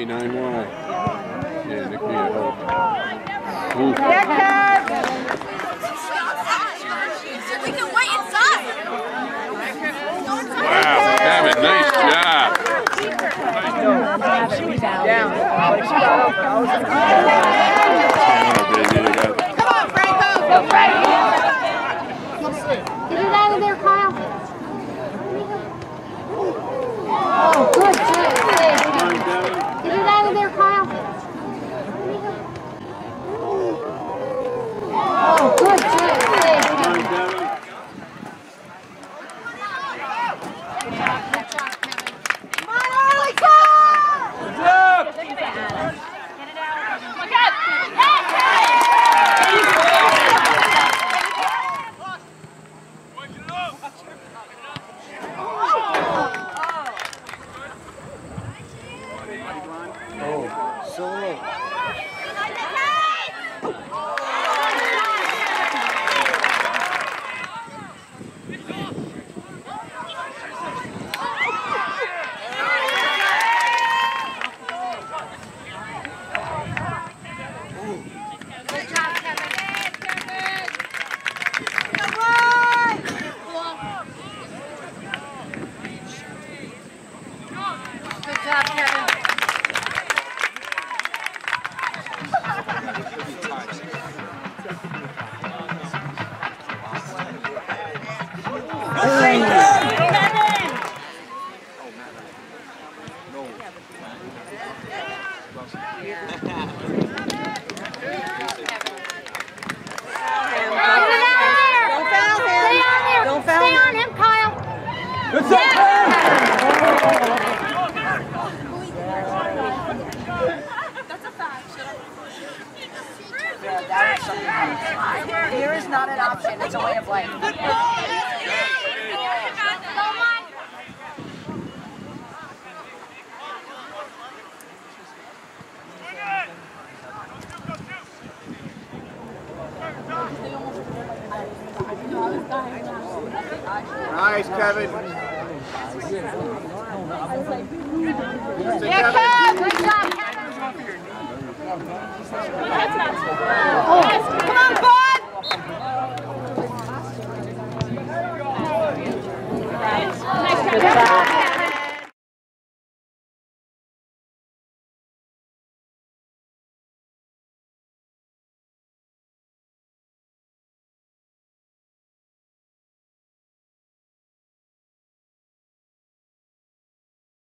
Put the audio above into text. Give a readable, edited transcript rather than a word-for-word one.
39 wide. Yeah, Nick needed help. Ooh. We can wait inside. Wow, Kevin, nice job. Come on, Franco. Go, Franco. Get it out of there, Kyle. Oh, good. Get it out of there, Kyle. Oh, good. Come on, Arlie, go! Good job! Get it out. Look up! Oh, solo. Good job, Kevin. Stay on him, Kyle. Good shot, That's a fact. Fear is not an option, it's a way of life. Nice, Kevin. Yeah, Kev! Good job, Kevin! Come on, bud! Nice job.